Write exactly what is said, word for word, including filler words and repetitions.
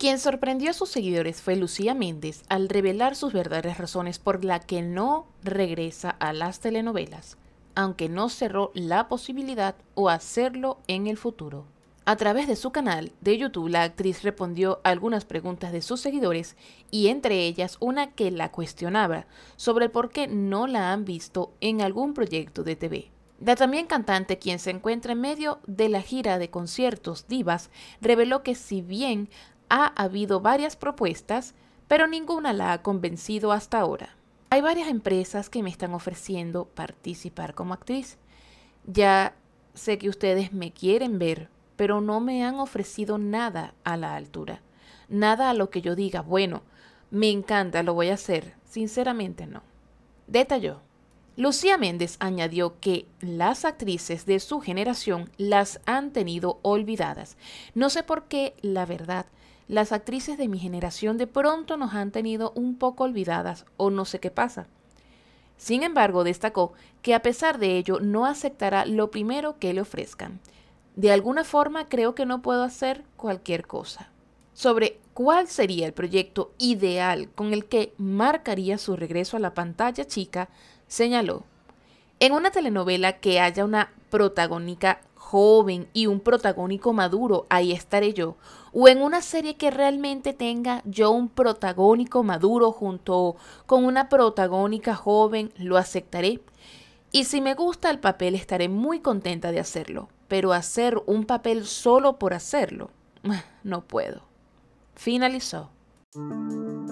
Quien sorprendió a sus seguidores fue Lucía Méndez al revelar sus verdaderas razones por las que no regresa a las telenovelas, aunque no cerró la posibilidad o hacerlo en el futuro. A través de su canal de YouTube, la actriz respondió algunas preguntas de sus seguidores y entre ellas una que la cuestionaba sobre por qué no la han visto en algún proyecto de T V. La también cantante, quien se encuentra en medio de la gira de conciertos Divas, reveló que si bien ha habido varias propuestas, pero ninguna la ha convencido hasta ahora. Hay varias empresas que me están ofreciendo participar como actriz. Ya sé que ustedes me quieren ver, pero no me han ofrecido nada a la altura. Nada a lo que yo diga, bueno, me encanta, lo voy a hacer. Sinceramente no. Detalló. Lucía Méndez añadió que las actrices de su generación las han tenido olvidadas. No sé por qué, la verdad, las actrices de mi generación de pronto nos han tenido un poco olvidadas o no sé qué pasa. Sin embargo, destacó que a pesar de ello no aceptará lo primero que le ofrezcan. De alguna forma creo que no puedo hacer cualquier cosa. Sobre cuál sería el proyecto ideal con el que marcaría su regreso a la pantalla chica, señaló: en una telenovela que haya una protagónica joven y un protagónico maduro, ahí estaré yo. O en una serie que realmente tenga yo un protagónico maduro junto con una protagónica joven, lo aceptaré. Y si me gusta el papel, estaré muy contenta de hacerlo. Pero hacer un papel solo por hacerlo, no puedo. Finalizó.